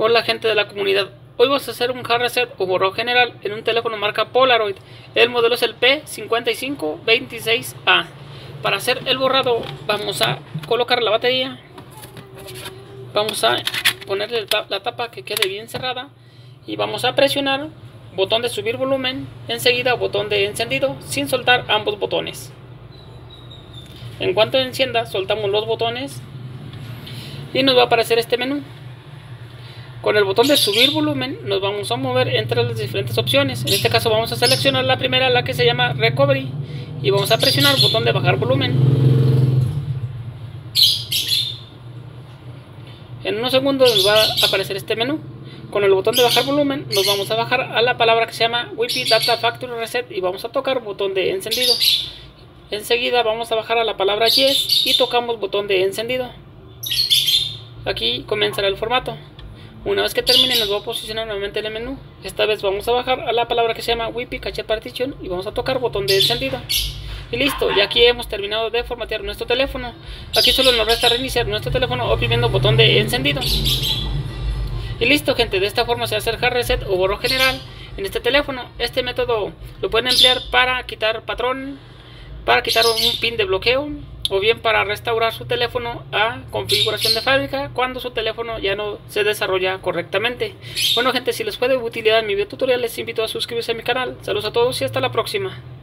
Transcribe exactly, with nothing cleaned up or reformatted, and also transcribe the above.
Hola gente de la comunidad, hoy vamos a hacer un hard reset o borrado general en un teléfono marca Polaroid. El modelo es el P cinco cinco dos seis A. Para hacer el borrado vamos a colocar la batería, vamos a ponerle la tapa que quede bien cerrada y vamos a presionar botón de subir volumen, enseguida botón de encendido sin soltar ambos botones. En cuanto encienda soltamos los botones y nos va a aparecer este menú. Con el botón de subir volumen nos vamos a mover entre las diferentes opciones. En este caso vamos a seleccionar la primera, la que se llama Recovery, y vamos a presionar el botón de bajar volumen. En unos segundos nos va a aparecer este menú. Con el botón de bajar volumen nos vamos a bajar a la palabra que se llama Wi-Fi Data Factory Reset y vamos a tocar botón de encendido. Enseguida vamos a bajar a la palabra Yes y tocamos botón de encendido. Aquí comenzará el formato. Una vez que termine nos va a posicionar nuevamente en el menú. Esta vez vamos a bajar a la palabra que se llama Wi-Fi Cache Partition y vamos a tocar botón de encendido. Y listo, ya aquí hemos terminado de formatear nuestro teléfono. Aquí solo nos resta reiniciar nuestro teléfono oprimiendo botón de encendido. Y listo gente, de esta forma se hace el hard reset o borrado general en este teléfono. Este método lo pueden emplear para quitar patrón, para quitar un pin de bloqueo, o bien para restaurar su teléfono a configuración de fábrica cuando su teléfono ya no se desarrolla correctamente. Bueno gente, si les fue de utilidad mi video tutorial, les invito a suscribirse a mi canal. Saludos a todos y hasta la próxima.